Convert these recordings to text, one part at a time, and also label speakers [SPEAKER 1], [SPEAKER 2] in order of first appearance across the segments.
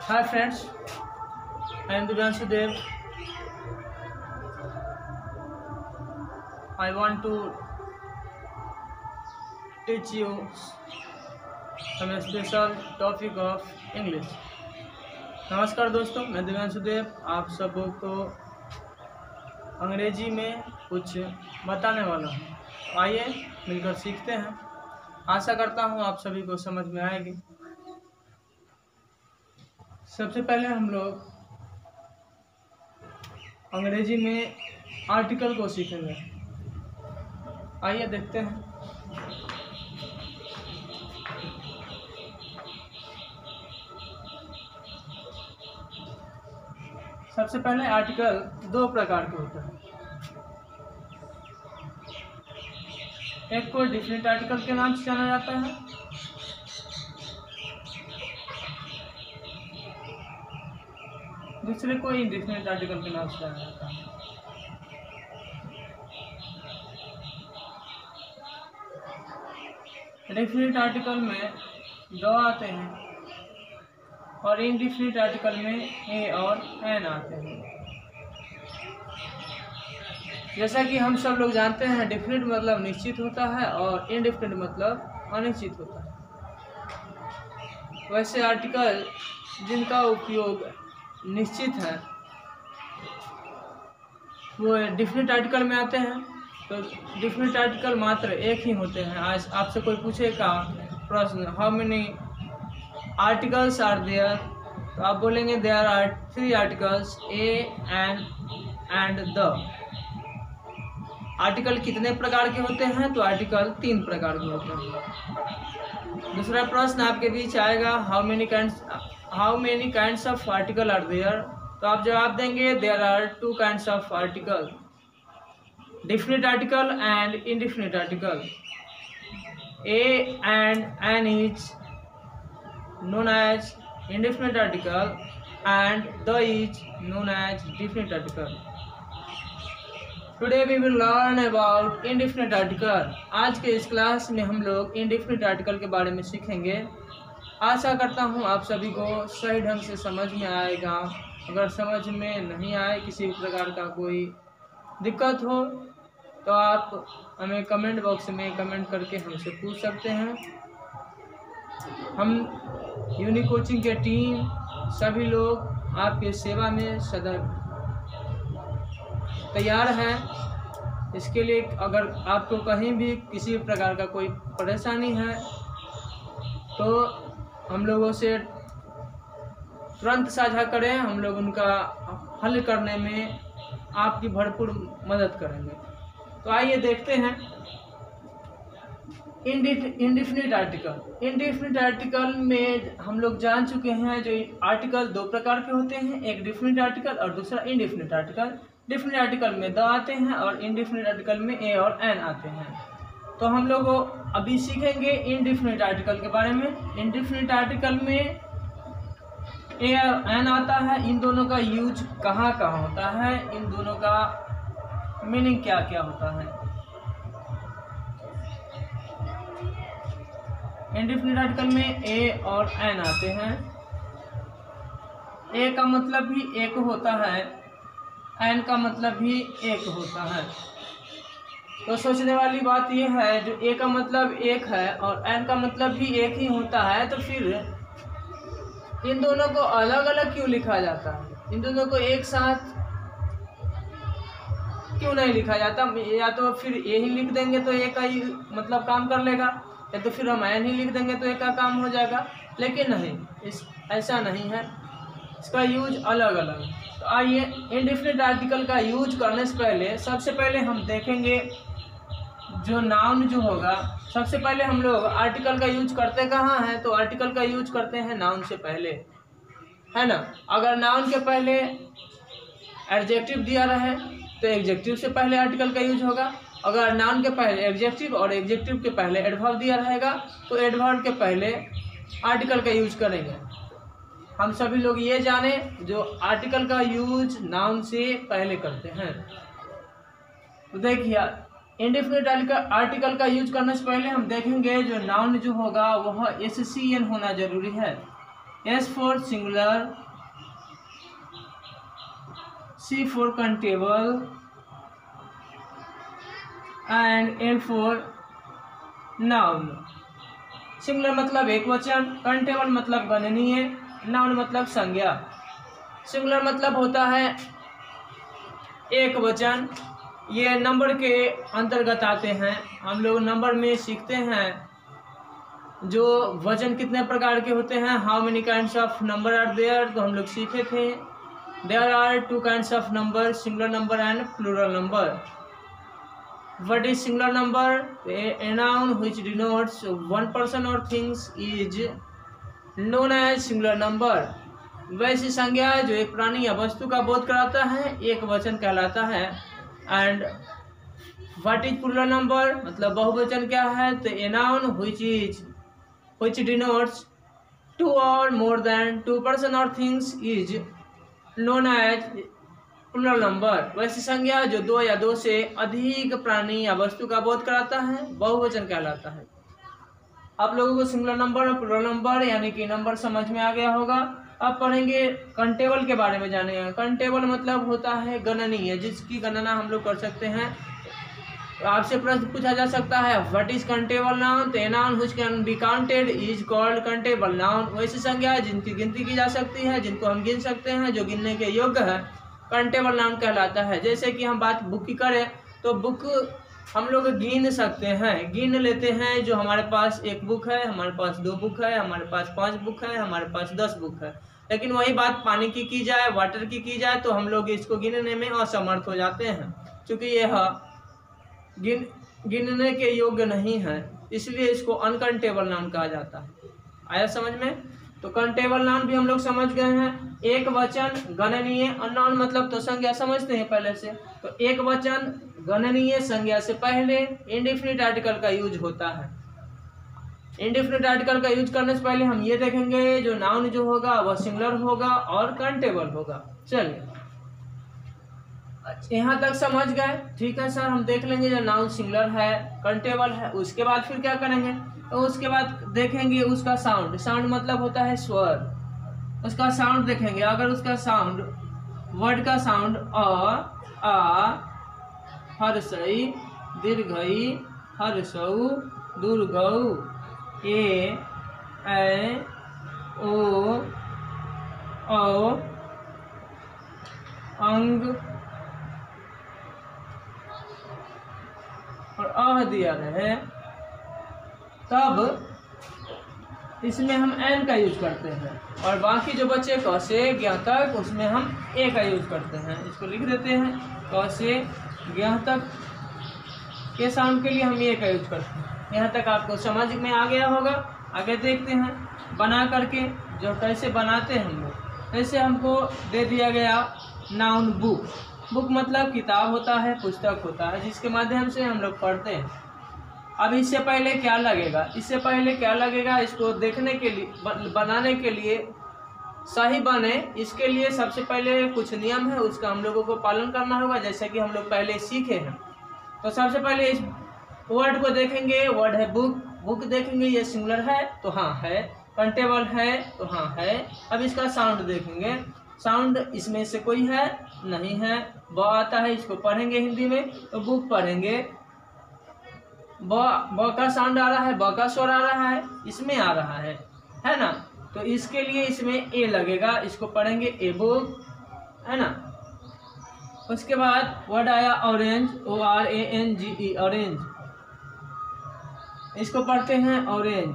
[SPEAKER 1] Hi friends, I am Divyanshu Dev. I want to teach you some special topic of English. नमस्कार दोस्तों, मैं दिव्यांशु देव आप सबको को अंग्रेजी में कुछ बताने वाला हूँ। आइए मिलकर सीखते हैं। आशा करता हूँ आप सभी को समझ में आएगी। सबसे पहले हम लोग अंग्रेजी में आर्टिकल को सीखेंगे। आइए देखते हैं। सबसे पहले आर्टिकल दो प्रकार के होते हैं। एक को डिफिनिट आर्टिकल के नाम से जाना जाता है, दूसरे को इंडेफिनिट आर्टिकल के नाम से जाना जाता है। डेफिनिट आर्टिकल में दो आते हैं और इंडेफिनिट आर्टिकल में ए और एन आते हैं। जैसा कि हम सब लोग जानते हैं, डेफिनिट मतलब निश्चित होता है और इंडेफिनिट मतलब अनिश्चित होता है। वैसे आर्टिकल जिनका उपयोग निश्चित है वो डेफिनिट आर्टिकल में आते हैं। तो डेफिनिट आर्टिकल मात्र एक ही होते हैं। आज आपसे कोई पूछेगा प्रश्न, how many articles are there, तो आप बोलेंगे there are 3 articles, a an and the. Article कितने प्रकार के होते हैं? तो आर्टिकल 3 प्रकार के होते हैं। दूसरा प्रश्न आपके बीच आएगा, how many kinds of article are there, तो आप जवाब देंगे there are 2 kinds of article, definite article and indefinite article. A and an is known as indefinite article and the is known as definite article. Today we will learn about indefinite article. आज के इस class में हम लोग indefinite article के बारे में सीखेंगे। आशा करता हूँ आप सभी को सही ढंग से समझ में आएगा। अगर समझ में नहीं आए, किसी प्रकार का कोई दिक्कत हो, तो आप हमें कमेंट बॉक्स में कमेंट करके हमसे पूछ सकते हैं। हम यूनिक कोचिंग के टीम सभी लोग आपके सेवा में सदैव तैयार हैं। इसके लिए अगर आपको कहीं भी किसी प्रकार का कोई परेशानी है तो हम लोगों से तुरंत साझा करें, हम लोग उनका हल करने में आपकी भरपूर मदद करेंगे। तो आइए देखते हैं इंडेफिनिट आर्टिकल। इंडेफिनिट आर्टिकल में हम लोग जान चुके हैं जो आर्टिकल 2 प्रकार के होते हैं, एक डेफिनिट आर्टिकल और दूसरा इंडेफिनिट आर्टिकल। डेफिनिट आर्टिकल में द आते हैं और इंडेफिनिट आर्टिकल में ए और एन आते हैं। तो हम लोग अभी सीखेंगे इंडेफिनिट आर्टिकल के बारे में। इंडेफिनिट आर्टिकल में ए और एन आता है। इन दोनों का यूज कहाँ कहाँ होता है, इन दोनों का मीनिंग क्या क्या होता है। इंडेफिनिट आर्टिकल में ए और एन आते हैं। ए का मतलब भी एक होता है, एन का मतलब भी एक होता है। तो सोचने वाली बात यह है, जो ए का मतलब एक है और एन का मतलब भी एक ही होता है, तो फिर इन दोनों को अलग अलग क्यों लिखा जाता है? इन दोनों को एक साथ क्यों नहीं लिखा जाता? या तो फिर ए ही लिख देंगे तो ए का ही मतलब काम कर लेगा, या तो फिर हम एन ही लिख देंगे तो एक का काम हो जाएगा। लेकिन नहीं, ऐसा नहीं है, इसका यूज अलग अलग। तो आइए इंडेफिनिट आर्टिकल का यूज करने से पहले सबसे पहले हम देखेंगे जो नाउन जो होगा। सबसे पहले हम लोग आर्टिकल का यूज करते कहाँ हैं? तो आर्टिकल का यूज करते हैं नाउन से पहले, है ना। अगर नाउन के पहले एडजेक्टिव दिया रहे तो एडजेक्टिव से पहले आर्टिकल का यूज होगा। अगर नाउन के पहले एडजेक्टिव और एडजेक्टिव के पहले एडवर्ब दिया रहेगा तो एडवर्ब के पहले आर्टिकल का यूज करेंगे। हम सभी लोग ये जाने जो आर्टिकल का यूज नाउन से पहले करते हैं। तो देखिए इंडेफिनिट आर्टिकल का यूज करने से पहले हम देखेंगे जो नाउन जो होगा वह SCN होना जरूरी है। S for singular, C for countable and N for noun। Singular मतलब एक वचन, कंटेबल मतलब गणनीय, नाउन मतलब संज्ञा। सिंगुलर मतलब होता है एक वचन, ये नंबर के अंतर्गत आते हैं। हम लोग नंबर में सीखते हैं जो वचन कितने प्रकार के होते हैं। How many kinds of number are there, तो हम लोग सीखे थे। There are two kinds of number, singular number and plural number. What is singular number? A noun which denotes one person or things is known as singular number। वैसी संज्ञा जो एक प्राणी या वस्तु का बोध कराता है एक वचन कहलाता है। And what is plural number, मतलब बहुवचन क्या है? तो a noun which denotes two or more than two person or things is known as plural number. वैसी संज्ञा जो दो या दो से अधिक प्राणी या वस्तु का बोध कराता है बहुवचन कहलाता है। आप लोगों को सिंगुलर नंबर और प्लूरल नंबर यानी कि नंबर समझ में आ गया होगा। अब पढ़ेंगे कंटेबल के बारे में जानेंगे। कंटेबल मतलब होता है गणनीय, जिसकी गणना हम लोग कर सकते हैं। आपसे प्रश्न पूछा जा सकता है व्हाट इज कंटेबल नाउन, तो a noun which can be counted is called countable noun. वैसी संज्ञा जिनकी गिनती की जा सकती है, जिनको हम गिन सकते हैं, जो गिनने के योग्य है, कंटेबल नाउन कहलाता है। जैसे कि हम बात बुक की करें तो बुक हम लोग गिन सकते हैं, गिन लेते हैं। जो हमारे पास एक बुक है, हमारे पास 2 बुक है, हमारे पास 5 बुक है, हमारे पास 10 बुक है। लेकिन वही बात पानी की जाए, वाटर की जाए तो हम लोग इसको गिनने में असमर्थ हो जाते हैं, क्योंकि यह गिनने के योग्य नहीं है, इसलिए इसको अनकंटेबल नाउन कहा जाता है। आया समझ में? तो कंटेबल नाउन भी हम लोग समझ गए हैं। एक वचन गणनीय, नाउन मतलब तो संज्ञा समझते हैं पहले से। तो एक वचन गणनीय संज्ञा से पहले इंडेफिनिट आर्टिकल का यूज होता है। इंडेफिनिट आर्टिकल का यूज करने से पहले हम ये देखेंगे जो नाउन जो होगा वह सिंगुलर होगा और कंटेबल होगा। चलिए यहाँ तक समझ गए? ठीक है सर, हम देख लेंगे जो नाउन सिंगुलर है, कंटेबल है। उसके बाद फिर क्या करेंगे? तो उसके बाद देखेंगे उसका साउंड। साउंड मतलब होता है स्वर, उसका साउंड देखेंगे। अगर उसका साउंड, वर्ड का साउंड आ, हर्षई, दीर्घई, हर्षौ, दुर्गौ, ए, ओ, औ, अंग और आह दिया रहे, तब इसमें हम एन का यूज करते हैं। और बाकी जो बचे क से ज्ञ तक, उसमें हम ए का यूज करते हैं। इसको लिख देते हैं, क से ज्ञ तक के साउंड के लिए हम ए का यूज करते हैं। यहाँ तक आपको समझ में आ गया होगा। आगे देखते हैं बना करके, जो कैसे बनाते हैं हम लोग। जैसे हमको दे दिया गया नाउन बुक। बुक मतलब किताब होता है, पुस्तक होता है, जिसके माध्यम से हम लोग पढ़ते हैं। अब इससे पहले क्या लगेगा? इससे पहले क्या लगेगा? इसको देखने के लिए, बनाने के लिए सही बने, इसके लिए सबसे पहले कुछ नियम है, उसका हम लोगों को पालन करना होगा, जैसे कि हम लोग पहले सीखे हैं। तो सबसे पहले इस वर्ड को देखेंगे। वर्ड है बुक। बुक देखेंगे, ये सिंगुलर है तो हाँ है, कंटेबल है तो हाँ है। अब इसका साउंड देखेंगे। साउंड इसमें से कोई है? नहीं है। ब आता है, इसको पढ़ेंगे हिंदी में तो बुक पढ़ेंगे। ब का साउंड आ रहा है, ब का स्वर आ रहा है, इसमें आ रहा है ना? तो इसके लिए इसमें ए लगेगा, इसको पढ़ेंगे ए बुक, है ना? उसके बाद वर्ड आया ऑरेंज, ORANGE, ऑरेंज। इसको पढ़ते हैं ऑरेंज।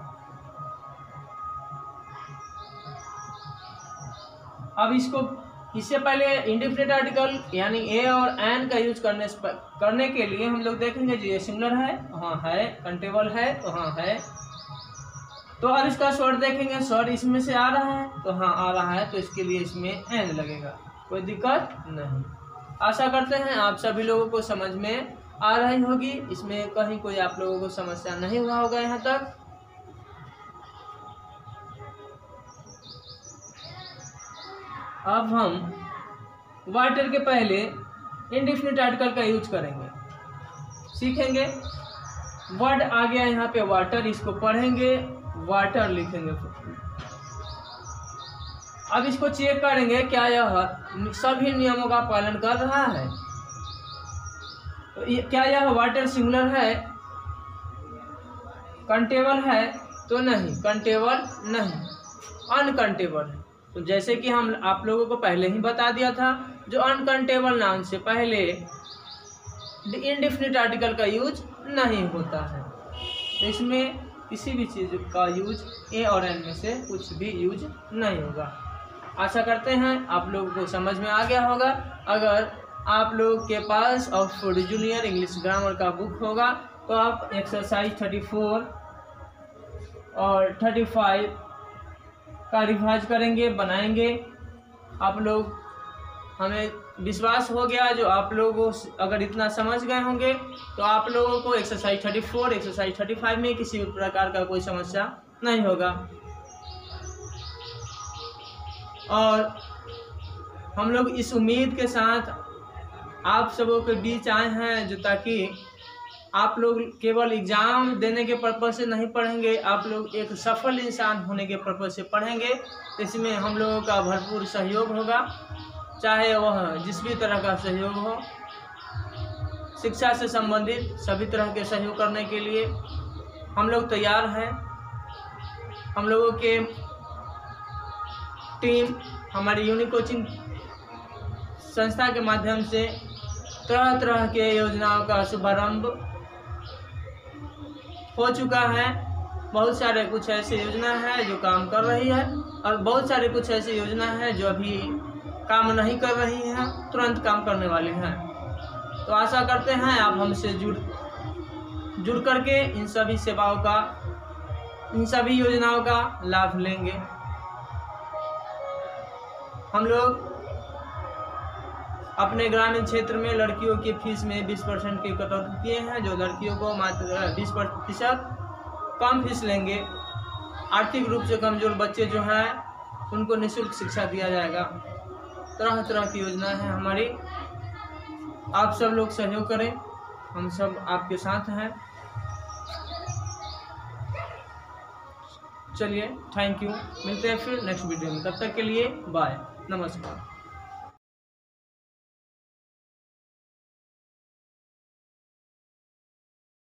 [SPEAKER 1] अब इससे पहले इंडेफिनिट आर्टिकल यानी ए और एन का यूज करने के लिए हम लोग देखेंगे जी ये सिंगुलर है, हाँ है, कंटेबल है तो हाँ है। तो अब इसका स्वर देखेंगे, स्वर इसमें से आ रहा है तो हाँ आ रहा है, तो इसके लिए इसमें एन लगेगा, कोई दिक्कत नहीं। आशा करते हैं आप सभी लोगों को समझ में आ रही होगी, इसमें कहीं कोई आप लोगों को समस्या नहीं हुआ होगा यहाँ तक। अब हम वाटर के पहले इंडेफिनिट आर्टिकल का यूज करेंगे, सीखेंगे। वर्ड आ गया यहाँ पे वाटर, इसको पढ़ेंगे, वाटर लिखेंगे। अब इसको चेक करेंगे क्या यह सभी नियमों का पालन कर रहा है। तो क्या यह वाटर सिंगुलर है, कंटेबल है? तो नहीं, कंटेबल नहीं, अनकंटेबल है। तो जैसे कि हम आप लोगों को पहले ही बता दिया था, जो अनकंटेबल नाउन से पहले इंडेफिनिट आर्टिकल का यूज नहीं होता है। तो इसमें किसी भी चीज़ का यूज ए और एन में से कुछ भी यूज नहीं होगा। आशा करते हैं आप लोगों को समझ में आ गया होगा। अगर आप लोग के पास ऑक्सफोर्ड जूनियर इंग्लिश ग्रामर का बुक होगा तो आप एक्सरसाइज 34 और 35 का रिवाइज करेंगे, बनाएंगे। आप लोग, हमें विश्वास हो गया जो आप लोगों अगर इतना समझ गए होंगे तो आप लोगों को एक्सरसाइज 34, एक्सरसाइज 35 में किसी भी प्रकार का कोई समस्या नहीं होगा। और हम लोग इस उम्मीद के साथ आप सबों के बीच आए हैं जो ताकि आप लोग केवल एग्ज़ाम देने के पर्पज़ से नहीं पढ़ेंगे, आप लोग एक सफल इंसान होने के पर्पज़ से पढ़ेंगे। इसमें हम लोगों का भरपूर सहयोग होगा, चाहे वह जिस भी तरह का सहयोग हो। शिक्षा से संबंधित सभी तरह के सहयोग करने के लिए हम लोग तैयार हैं। हम लोगों के टीम हमारी यूनिक कोचिंग संस्था के माध्यम से तरह तरह के योजनाओं का शुभारंभ हो चुका है। बहुत सारे कुछ ऐसी योजना है जो काम कर रही है और बहुत सारे कुछ ऐसी योजना है जो अभी काम नहीं कर रही हैं, तुरंत काम करने वाली हैं। तो आशा करते हैं आप हमसे जुड़ करके इन सभी सेवाओं का, इन सभी योजनाओं का लाभ लेंगे। हम लोग अपने ग्रामीण क्षेत्र में लड़कियों की फीस में 20% की कटौती किए हैं, जो लड़कियों को मात्र 20% कम फीस लेंगे। आर्थिक रूप से कमजोर बच्चे जो हैं उनको निःशुल्क शिक्षा दिया जाएगा। तरह तरह की योजना है हमारी। आप सब लोग सहयोग करें, हम सब आपके साथ हैं। चलिए, थैंक यू। मिलते हैं फिर नेक्स्ट वीडियो में। तब तक के लिए बाय, नमस्कार।